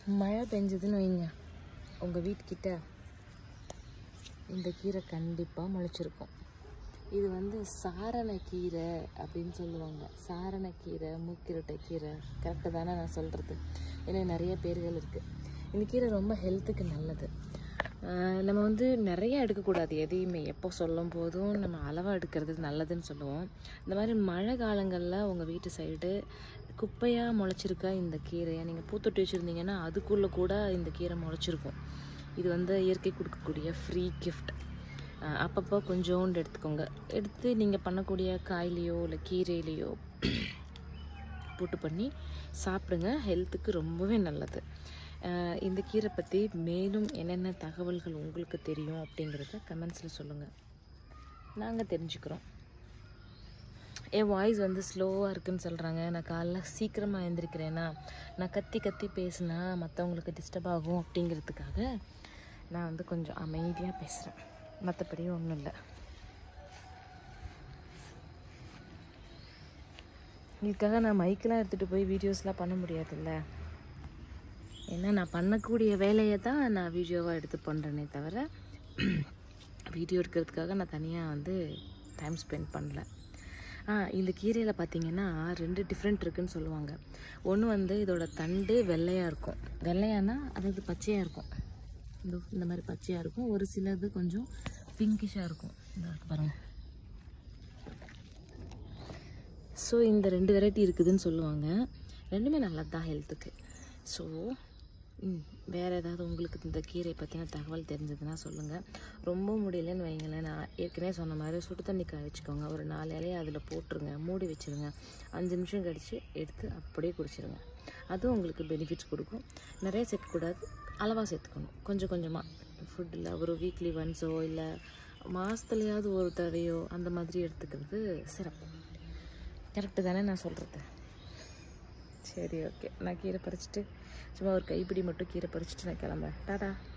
மழை பெஞ்சதுன்னு வைங்க, உங்கள் வீட்டுக்கிட்ட இந்த கீரை கண்டிப்பாக முளைச்சிருக்கும். இது வந்து சாரணக்கீரை அப்படின்னு சொல்லுவாங்க. சாரணக்கீரை, மூக்கிரட்டை கீரை, கரெக்டு தானே நான் சொல்கிறது? ஏன்னா நிறைய பேர்கள் இருக்குது. இந்த கீரை ரொம்ப ஹெல்த்துக்கு நல்லது. நம்ம வந்து நிறைய எடுக்கக்கூடாது எதையுமே. எப்போ சொல்லும் போதும் நம்ம அளவாக எடுக்கிறது நல்லதுன்னு சொல்லுவோம். இந்த மாதிரி மழை காலங்களில் உங்கள் வீட்டு சைடு குப்பையாக முளைச்சிருக்கா இந்த கீரையை நீங்கள் பூத்தொட்டி வச்சுருந்தீங்கன்னா அதுக்குள்ளே கூட இந்த கீரை முளைச்சிருக்கும். இது வந்து இயற்கை கொடுக்கக்கூடிய ஃப்ரீ கிஃப்ட். அப்பப்போ கொஞ்சோண்டு எடுத்துக்கோங்க. எடுத்து நீங்கள் பண்ணக்கூடிய காயிலையோ இல்லை கீரையிலையோ போட்டு பண்ணி சாப்பிடுங்க. ஹெல்த்துக்கு ரொம்பவே நல்லது. இந்த கீரை பற்றி மேலும் என்னென்ன தகவல்கள் உங்களுக்கு தெரியும் அப்படிங்கிறத கமெண்ட்ஸில் சொல்லுங்கள், நாங்கள் தெரிஞ்சுக்கிறோம். என் வாய்ஸ் வந்து ஸ்லோவாக இருக்குதுன்னு சொல்கிறாங்க. நான் காலைல சீக்கிரமாக எழுந்திரிக்கிறேன்னா, நான் கத்தி கத்தி பேசினா மற்றவங்களுக்கு டிஸ்டர்ப் ஆகும் அப்படிங்கிறதுக்காக நான் வந்து கொஞ்சம் அமைதியாக பேசுகிறேன். மற்றபடி ஒன்றும் இல்லை. இதுக்காக நான் மைக்கெலாம் எடுத்துகிட்டு போய் வீடியோஸ்லாம் பண்ண முடியாதுல்ல. ஏன்னா நான் பண்ணக்கூடிய வேலையை தான் நான் வீடியோவாக எடுத்து பண்ணுறேனே தவிர வீடியோ எடுக்கிறதுக்காக நான் தனியாக வந்து டைம் ஸ்பெண்ட் பண்ணல. இந்த கீரையில் பார்த்திங்கன்னா 2 டிஃப்ரெண்ட் இருக்குதுன்னு சொல்லுவாங்க. ஒன்று வந்து இதோட தண்டு வெள்ளையாக இருக்கும். வெள்ளையானா அதாவது பச்சையாக இருக்கும். இந்த மாதிரி பச்சையாக இருக்கும். ஒரு சிலது கொஞ்சம் பிங்கிஷாக இருக்கும். இந்த பாருங்கள். ஸோ இந்த 2 வெரைட்டி இருக்குதுன்னு சொல்லுவாங்க. ரெண்டுமே நல்லது தான் ஹெல்த்துக்கு. ஸோ வேறு ஏதாவது உங்களுக்கு இந்த கீரை பற்றின தகவல் தெரிஞ்சதுன்னா சொல்லுங்கள். ரொம்ப முடியலன்னு வைங்களேன், நான் ஏற்கனவே சொன்ன மாதிரி சுடு தண்ணி காய வச்சுக்கோங்க. ஒரு 4 இலையை அதில் போட்டுருங்க, மூடி வச்சுருங்க. 5 நிமிஷம் கழித்து எடுத்து அப்படியே குடிச்சிருங்க. அதுவும் உங்களுக்கு பெனிஃபிட்ஸ் கொடுக்கும். நிறைய சேர்க்கக்கூடாது, அளவாக சேர்த்துக்கணும். கொஞ்சம் கொஞ்சமாக ஃபுட்டில் ஒரு வீக்லி ஒன்ஸோ இல்லை மாதத்துலையாவது ஒரு தடவையோ அந்த மாதிரி எடுத்துக்கிறது சிறப்பு. கரெக்டு தானே நான் சொல்கிறது? சரி, ஓகே. நான் கீரை பறிச்சுட்டு சும்மா ஒரு கைப்பிடி மட்டும் கீரை பறிச்சுட்டு நான் கிளம்புறேன். டாடா.